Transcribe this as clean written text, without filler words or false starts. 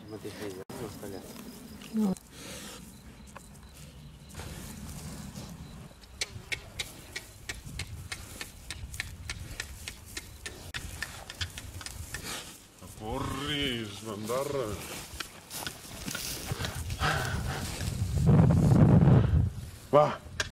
El mateix dia, no està allà. No. Corris, bandarra. Va.